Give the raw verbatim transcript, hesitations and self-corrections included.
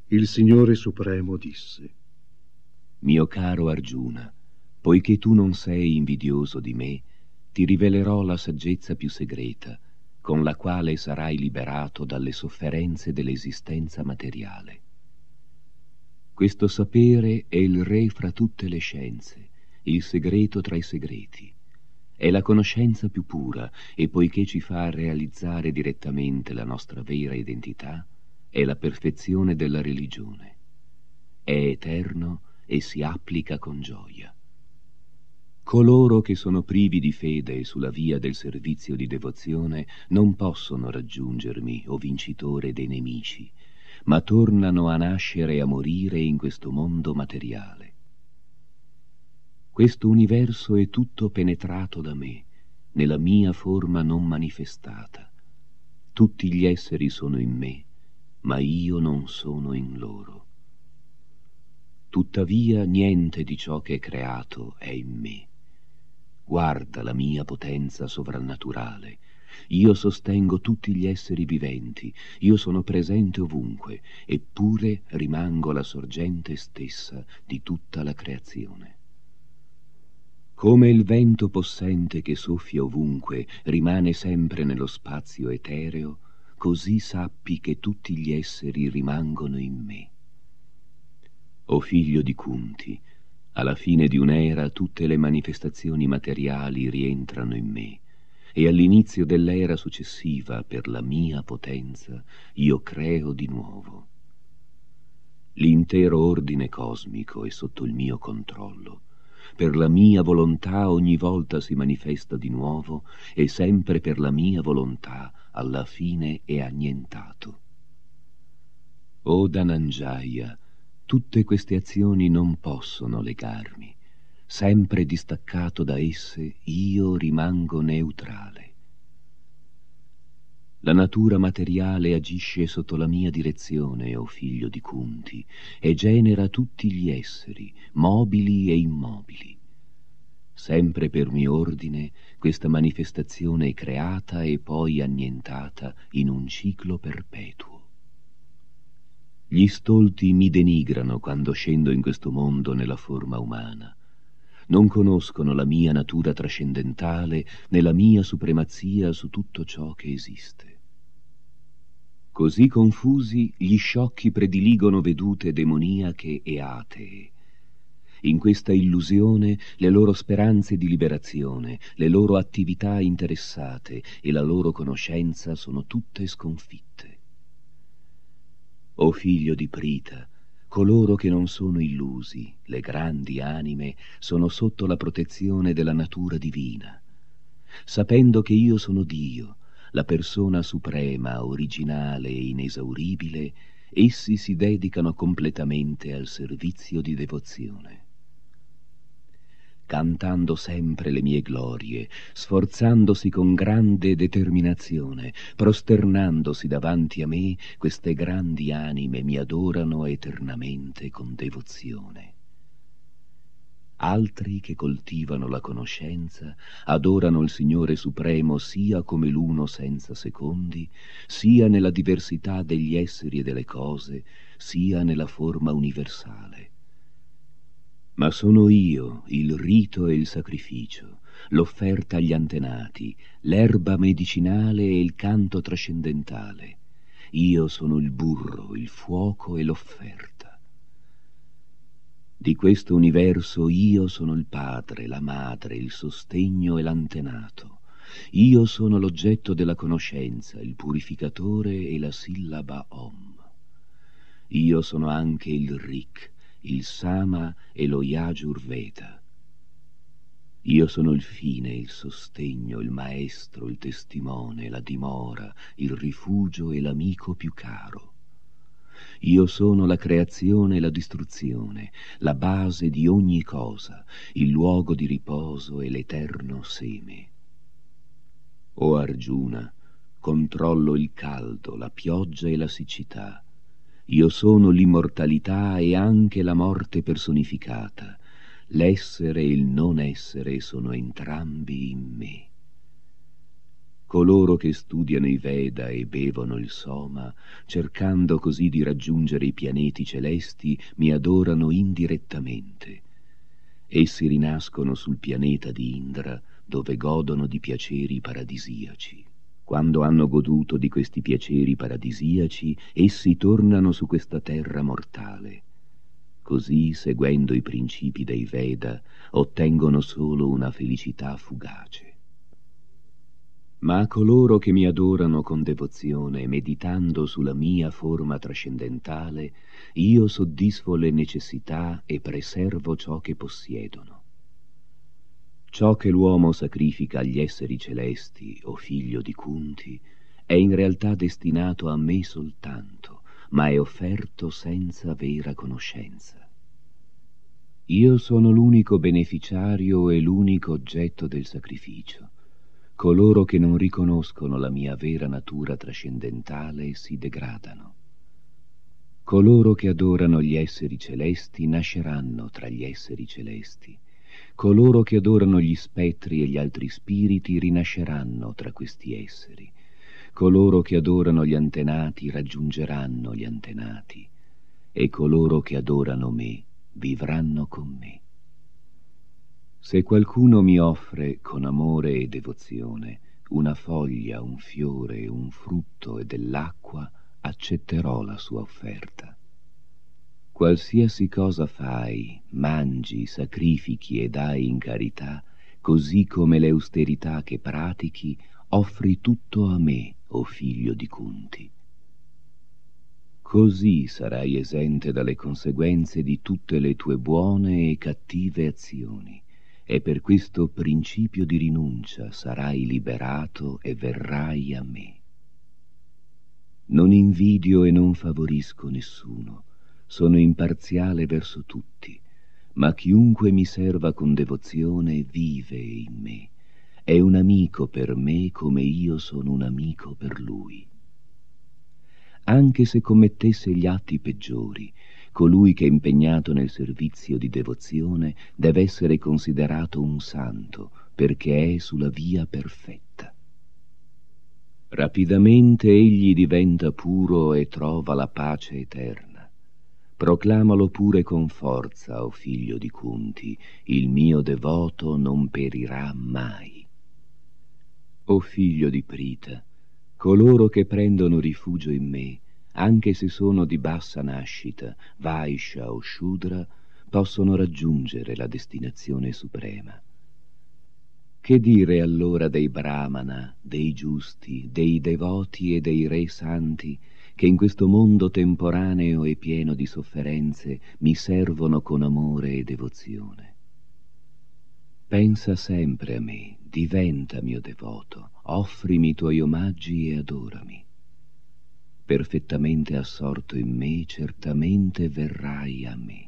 Il Signore Supremo disse: Mio caro Arjuna, poiché tu non sei invidioso di me, ti rivelerò la saggezza più segreta, con la quale sarai liberato dalle sofferenze dell'esistenza materiale. Questo sapere è il re fra tutte le scienze, il segreto tra i segreti. È la conoscenza più pura e poiché ci fa realizzare direttamente la nostra vera identità, è la perfezione della religione. È eterno e si applica con gioia. Coloro che sono privi di fede sulla via del servizio di devozione non possono raggiungermi, o vincitore dei nemici, ma tornano a nascere e a morire in questo mondo materiale. Questo universo è tutto penetrato da me, nella mia forma non manifestata. Tutti gli esseri sono in me, ma io non sono in loro. Tuttavia niente di ciò che è creato è in me. Guarda la mia potenza sovrannaturale. Io sostengo tutti gli esseri viventi, io sono presente ovunque, eppure rimango la sorgente stessa di tutta la creazione. Come il vento possente che soffia ovunque rimane sempre nello spazio etereo, così sappi che tutti gli esseri rimangono in me. O figlio di Kunti, alla fine di un'era tutte le manifestazioni materiali rientrano in me, e all'inizio dell'era successiva, per la mia potenza, io creo di nuovo. L'intero ordine cosmico è sotto il mio controllo. Per la mia volontà ogni volta si manifesta di nuovo, e sempre per la mia volontà alla fine è annientato. O Dhananjaya, tutte queste azioni non possono legarmi. Sempre distaccato da esse, io rimango neutrale. La natura materiale agisce sotto la mia direzione, o figlio di Kunti, e genera tutti gli esseri, mobili e immobili. Sempre per mio ordine, questa manifestazione è creata e poi annientata in un ciclo perpetuo. Gli stolti mi denigrano quando scendo in questo mondo nella forma umana. Non conoscono la mia natura trascendentale né la mia supremazia su tutto ciò che esiste. Così confusi, gli sciocchi prediligono vedute demoniache e atee. In questa illusione le loro speranze di liberazione, le loro attività interessate e la loro conoscenza sono tutte sconfitte. O figlio di Prita, coloro che non sono illusi, le grandi anime, sono sotto la protezione della natura divina. Sapendo che io sono Dio, la persona suprema, originale e inesauribile, essi si dedicano completamente al servizio di devozione. Cantando sempre le mie glorie, sforzandosi con grande determinazione, prosternandosi davanti a me, queste grandi anime mi adorano eternamente con devozione. Altri che coltivano la conoscenza adorano il Signore Supremo sia come l'uno senza secondi, sia nella diversità degli esseri e delle cose, sia nella forma universale. Ma sono io il rito e il sacrificio, l'offerta agli antenati, l'erba medicinale e il canto trascendentale. Io sono il burro, il fuoco e l'offerta. Di questo universo io sono il padre, la madre, il sostegno e l'antenato. Io sono l'oggetto della conoscenza, il purificatore e la sillaba Om. Io sono anche il Rik, il Sama e lo Yajurveda. Io sono il fine, il sostegno, il maestro, il testimone, la dimora, il rifugio e l'amico più caro. Io sono la creazione e la distruzione, la base di ogni cosa, il luogo di riposo e l'eterno seme. O Arjuna, controllo il caldo, la pioggia e la siccità. Io sono l'immortalità e anche la morte personificata. L'essere e il non essere sono entrambi in me. Coloro che studiano i Veda e bevono il Soma, cercando così di raggiungere i pianeti celesti, mi adorano indirettamente. Essi rinascono sul pianeta di Indra, dove godono di piaceri paradisiaci. Quando hanno goduto di questi piaceri paradisiaci, essi tornano su questa terra mortale. Così, seguendo i principi dei Veda, ottengono solo una felicità fugace. Ma a coloro che mi adorano con devozione, meditando sulla mia forma trascendentale, io soddisfo le necessità e preservo ciò che possiedono. Ciò che l'uomo sacrifica agli esseri celesti, o figlio di Kunti, è in realtà destinato a me soltanto, ma è offerto senza vera conoscenza. Io sono l'unico beneficiario e l'unico oggetto del sacrificio. Coloro che non riconoscono la mia vera natura trascendentale si degradano. Coloro che adorano gli esseri celesti nasceranno tra gli esseri celesti. Coloro che adorano gli spettri e gli altri spiriti rinasceranno tra questi esseri. Coloro che adorano gli antenati raggiungeranno gli antenati. E coloro che adorano me vivranno con me. Se qualcuno mi offre con amore e devozione una foglia, un fiore, un frutto e dell'acqua, accetterò la sua offerta. Qualsiasi cosa fai, mangi, sacrifichi e dai in carità, così come le austerità che pratichi, offri tutto a me, o figlio di Kunti. Così sarai esente dalle conseguenze di tutte le tue buone e cattive azioni. E per questo principio di rinuncia sarai liberato e verrai a me. Non invidio e non favorisco nessuno, sono imparziale verso tutti, ma chiunque mi serva con devozione vive in me, è un amico per me come io sono un amico per lui. Anche se commettesse gli atti peggiori, colui che è impegnato nel servizio di devozione deve essere considerato un santo, perché è sulla via perfetta. Rapidamente egli diventa puro e trova la pace eterna. Proclamalo pure con forza, o figlio di Kunti, il mio devoto non perirà mai. O figlio di Prita, coloro che prendono rifugio in me, anche se sono di bassa nascita, Vaishya o Shudra, possono raggiungere la destinazione suprema. Che dire allora dei Brahmana, dei giusti, dei devoti e dei re santi, che in questo mondo temporaneo e pieno di sofferenze mi servono con amore e devozione? Pensa sempre a me, diventa mio devoto, offrimi i tuoi omaggi e adorami. Perfettamente assorto in me, certamente verrai a me.